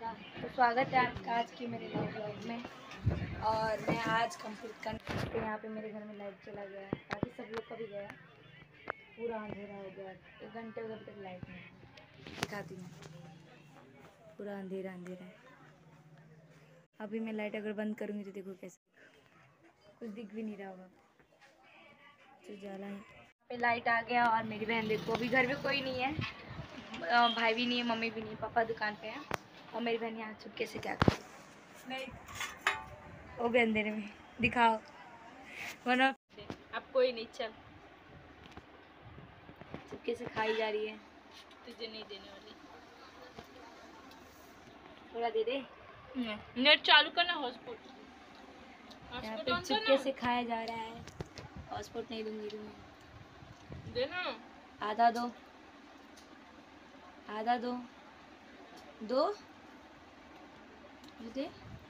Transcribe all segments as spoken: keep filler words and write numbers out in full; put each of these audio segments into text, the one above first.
तो स्वागत है आपका आज की मेरे नए ब्लॉग में। और मैं आज कंप्लीट कर तो यहाँ पे मेरे घर में लाइट चला गया है, बाकी सब लोग का भी गया, पूरा अंधेरा हो गया। एक घंटे हो गए अभी तक लाइट नहीं है। दिखाती हूँ, पूरा अंधेरा अंधेरा है। अभी मैं लाइट अगर बंद करूँगी तो देखो कैसे कुछ दिख भी नहीं रहा होगा, तो जाला है। यहाँ पे लाइट आ गया और मेरी बहन देखो, अभी घर में कोई नहीं है, भाई भी नहीं है, मम्मी भी नहीं, पापा दुकान पे हैं और मेरी बहन यहाँ चुपके से क्या कर नहीं वो भी अंधेरे में दिखाओ वरना अब कोई नहीं, चल चुपके से खाई जा रही है। तुझे नहीं देने वाली, थोड़ा दे दे। नेट चालू करना, हॉटस्पॉट यहाँ पे चुपके से खाया जा रहा है। हॉटस्पॉट नहीं दूंगी दूंगी देना, आधा दो आधा दो दो दे।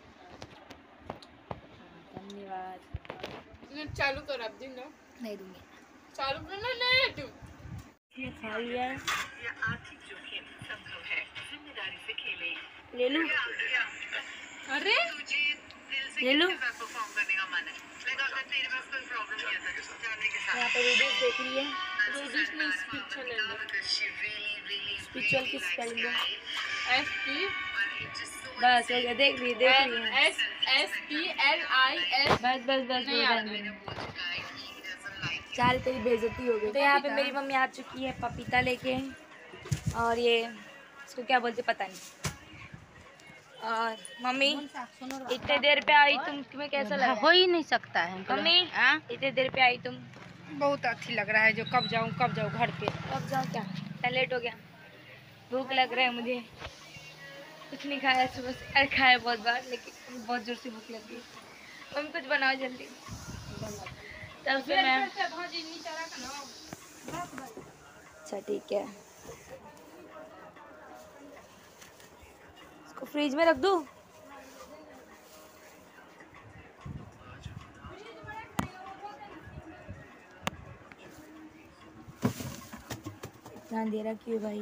धन्यवाद। नेट चालू कर, अब दिन ना नहीं दूंगी, चालू करना नेट। ये खा लिया, ये आर्थिक जोखिम संभव है, जिम्मेदारी से खेलें। ले लूं? अरे ले लूं? परफॉर्म करने का मन है, लेकिन अगर तेरे पास कोई प्रॉब्लम नहीं है तो जाने के साथ यहाँ पे वीडियोस देख रही है। रोजिश में स्पीच चलेंगे, स्पिरिचुअल की स्पेलिंग एस पी बस हो गया, देख रही देख रही है। S S P L I S. बस बस बस नहीं आ रहा। चाल तेरी बेइज्जती हो गई। तो यहाँ पे मेरी मम्मी आ चुकी है पपीता लेके, और ये इसको क्या बोलते पता नहीं। और मम्मी इतने देर पे आई तुम, तुम्हें कैसा लगा? हो ही नहीं सकता है मम्मी इतने देर पे आई तुम, बहुत अच्छी लग रहा है। जो कब जाऊं कब जाऊं घर पे, कब जाओ क्या इतना लेट हो गया? भूख लग रहा है मुझे, कुछ नहीं खाया सुबह से, अरे खाया बहुत बार लेकिन बहुत जोर से भूख लग गई। मम्मी कुछ बनाओ जल्दी, तब फिर मैं अच्छा ठीक है। इसको फ्रिज में रख दूँ? इतना अंधेरा क्यों भाई?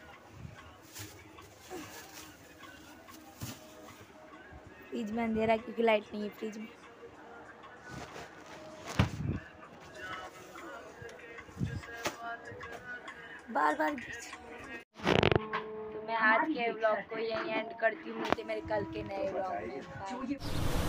फ्रिज में अंधेरा क्योंकि लाइट नहीं है फ्रिज में। बार बार तो मैं आज के व्लॉग को यहीं एंड करती हूँ। मुझे मेरे कल के नए व्लॉग में